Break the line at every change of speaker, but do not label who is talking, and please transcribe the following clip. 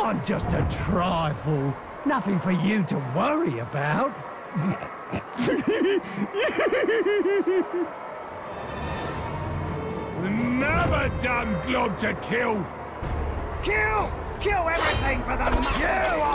I'm just a trifle. Nothing for you to worry about.
Never done glob to kill!
Kill! Kill everything for the...
You